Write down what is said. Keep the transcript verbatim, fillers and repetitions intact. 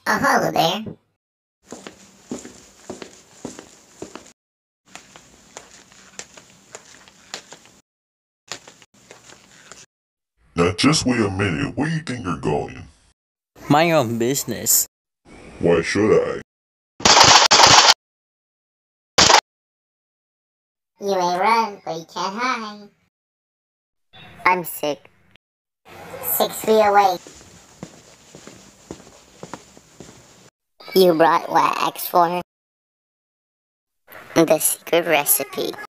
Oh, hello there. Now just wait a minute, where do you think you're going? Mind your own business. Why should I? You may run, but you can't hide. I'm sick. Six feet away. You brought what I asked for? The secret recipe.